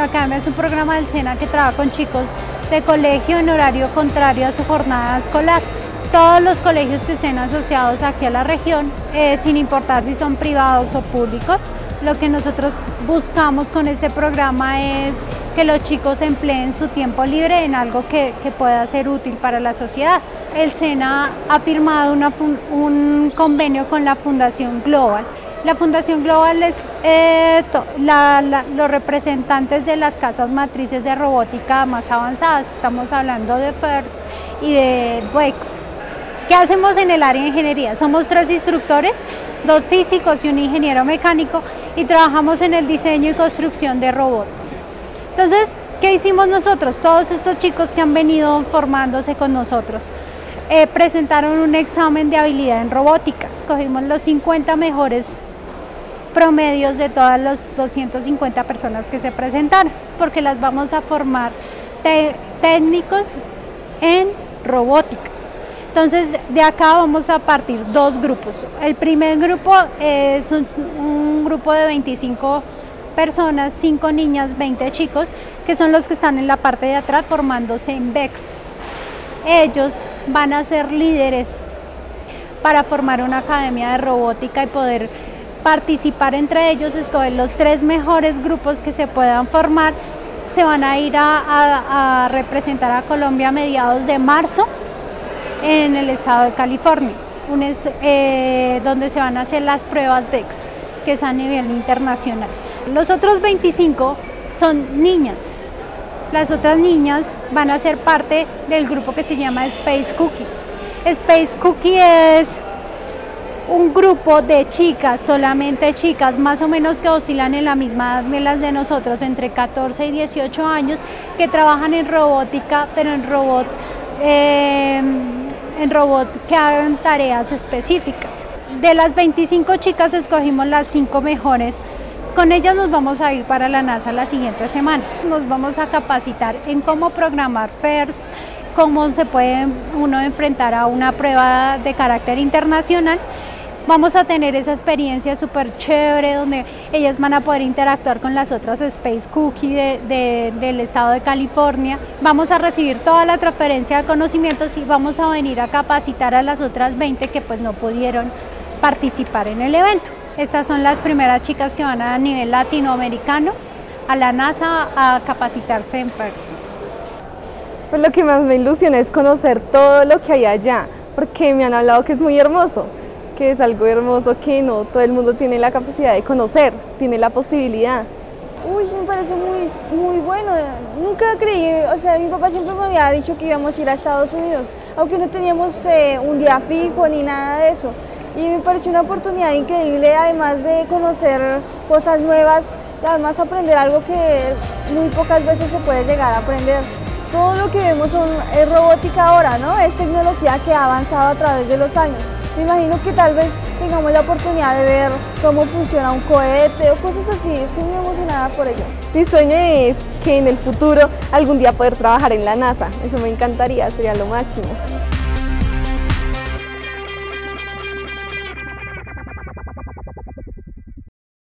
Academia es un programa del SENA que trabaja con chicos de colegio en horario contrario a su jornada escolar. Todos los colegios que estén asociados aquí a la región, sin importar si son privados o públicos, lo que nosotros buscamos con este programa es que los chicos empleen su tiempo libre en algo que pueda ser útil para la sociedad. El SENA ha firmado un convenio con la Fundación Global. La Fundación Global es los representantes de las casas matrices de robótica más avanzadas. Estamos hablando de FERTS y de WEX. ¿Qué hacemos en el área de ingeniería? Somos 3 instructores, 2 físicos y un ingeniero mecánico, y trabajamos en el diseño y construcción de robots. Entonces, ¿qué hicimos nosotros? Todos estos chicos que han venido formándose con nosotros presentaron un examen de habilidad en robótica. Cogimos los 50 mejores promedios de todas las 250 personas que se presentaron, porque las vamos a formar técnicos en robótica. Entonces, de acá vamos a partir 2 grupos. El primer grupo es un grupo de 25 personas, 5 niñas, 20 chicos, que son los que están en la parte de atrás formándose en VEX. Ellos van a ser líderes para formar una academia de robótica y poder participar entre ellos, escoger los 3 mejores grupos que se puedan formar. Se van a ir a representar a Colombia a mediados de marzo en el estado de California, donde se van a hacer las pruebas VEX, que es a nivel internacional. Los otros 25 son niñas. Las otras niñas van a ser parte del grupo que se llama Space Cookie. Space Cookie es un grupo de chicas, solamente chicas, más o menos que oscilan en la misma edad de las de nosotros, entre 14 y 18 años, que trabajan en robótica, pero en robot que hagan tareas específicas. De las 25 chicas escogimos las 5 mejores. Con ellas nos vamos a ir para la NASA la siguiente semana. Nos vamos a capacitar en cómo programar FERTS, cómo se puede uno enfrentar a una prueba de carácter internacional. Vamos a tener esa experiencia súper chévere donde ellas van a poder interactuar con las otras Space Cookie del estado de California. Vamos a recibir toda la transferencia de conocimientos y vamos a venir a capacitar a las otras 20 que pues no pudieron participar en el evento. Estas son las primeras chicas que van a nivel latinoamericano a la NASA a capacitarse en FERTS. Pues lo que más me ilusiona es conocer todo lo que hay allá, porque me han hablado que es muy hermoso, que es algo hermoso que no todo el mundo tiene la capacidad de conocer, tiene la posibilidad. Uy, me parece muy bueno. Nunca creí, o sea, mi papá siempre me había dicho que íbamos a ir a Estados Unidos, aunque no teníamos un día fijo ni nada de eso. Y me pareció una oportunidad increíble, además de conocer cosas nuevas y además aprender algo que muy pocas veces se puede llegar a aprender. Todo lo que vemos es robótica ahora, ¿no? Es tecnología que ha avanzado a través de los años. Me imagino que tal vez tengamos la oportunidad de ver cómo funciona un cohete o cosas así. Estoy muy emocionada por ello. Mi sueño es que en el futuro algún día poder trabajar en la NASA. Eso me encantaría, sería lo máximo.